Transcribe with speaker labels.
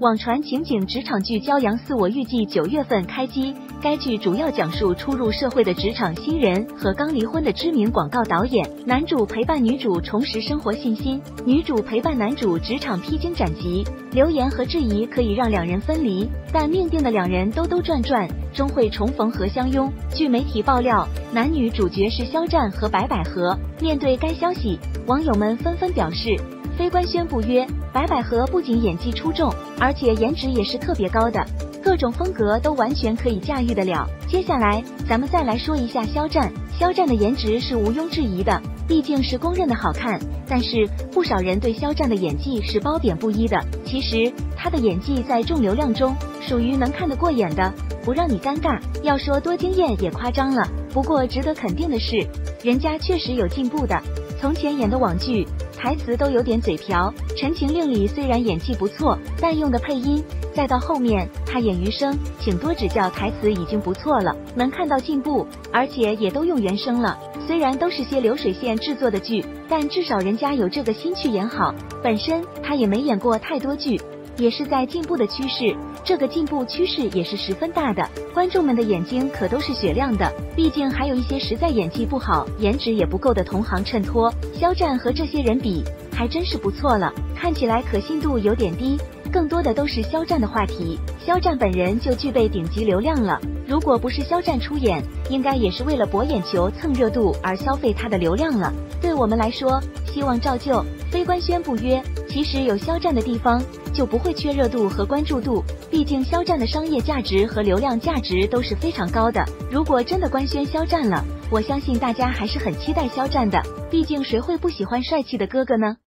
Speaker 1: 网传情景职场剧《骄阳4》，我预计9月份开机。该剧主要讲述初入社会的职场新人和刚离婚的知名广告导演，男主陪伴女主重拾生活信心，女主陪伴男主职场披荆斩棘。流言和质疑可以让两人分离，但命定的两人兜兜转转，终会重逢和相拥。据媒体爆料，男女主角是肖战和白百合。面对该消息，网友们纷纷表示，非官宣不约，白百合不仅演技出众，而且颜值也是特别高的，各种风格都完全可以驾驭得了。接下来咱们再来说一下肖战。肖战的颜值是毋庸置疑的，毕竟是公认的好看，但是不少人对肖战的演技是褒贬不一的。其实他的演技在众流量中属于能看得过眼的，不让你尴尬。要说多惊艳也夸张了，不过值得肯定的是，人家确实有进步的。从前演的网剧台词都有点嘴瓢，《陈情令》里虽然演技不错，但用的配音，再到后面他演余生，请多指教，台词已经不错了，能看到进步，而且也都用原声了。虽然都是些流水线制作的剧，但至少人家有这个心去演好。本身他也没演过太多剧，也是在进步的趋势，这个进步趋势也是十分大的，观众们的眼睛可都是雪亮的。毕竟还有一些实在演技不好，颜值也不够的同行衬托，肖战和这些人比还真是不错了，看起来可信度有点低，更多的都是肖战的话题。肖战本人就具备顶级流量了，如果不是肖战出演，应该也是为了博眼球蹭热度而消费他的流量了。对我们来说，希望照旧，非官宣不约，其实有肖战的地方就不会缺热度和关注度，毕竟肖战的商业价值和流量价值都是非常高的。如果真的官宣肖战了，我相信大家还是很期待肖战的，毕竟谁会不喜欢帅气的哥哥呢？